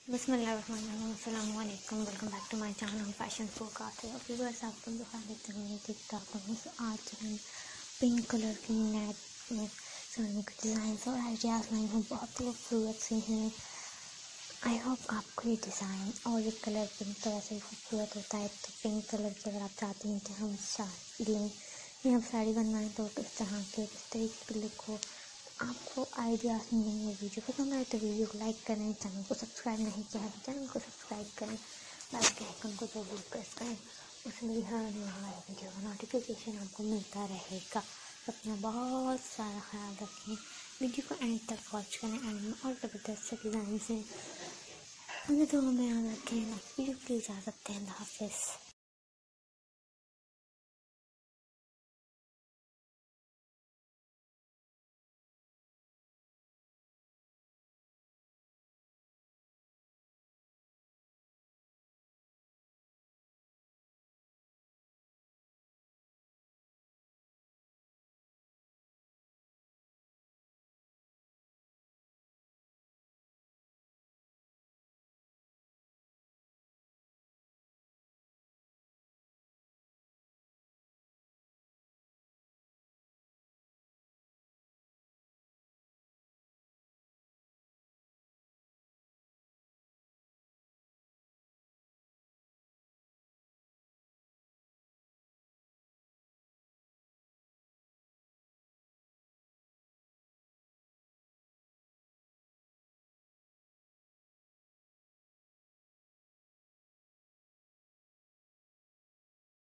अस्सलामुअलैकुम, welcome back to my channel fashion forecast. Viewers, आप लोग दिखा देते हैं टिकटॉक में। आज मैं पिंक कलर की नेट में साड़ी में कुछ डिज़ाइन और आइडियाज़ लाई हूँ, बहुत खूबसूरत से हैं। आई होप आपको ये डिज़ाइन और ये कलर पिंक कलर से खूबसूरत होता है। तो पिंक कलर की अगर आप चाहती हैं कि हम साड़ी लें या साड़ी बनवाएं तो किस तरह के किस तरीके के लुक हो, आपको आइडियाज़ मिलेंगे। वीडियो पसंद आए तो वीडियो को लाइक करें, चैनल को सब्सक्राइब नहीं किया है तो चैनल को सब्सक्राइब करें, बेल के आइकन को जरूर प्रेस करें, उसमें हर आने वाला वीडियो का नोटिफिकेशन आपको मिलता रहेगा। अपना बहुत सारा ख्याल रखें, वीडियो को एंड तक वॉच करें। एंड में और ज़बरदस्त से डिज़ाइन से हमें तो हमें याद रखें। वीडियो की इजाज़त दें, अल्लाह हाफ़िज़।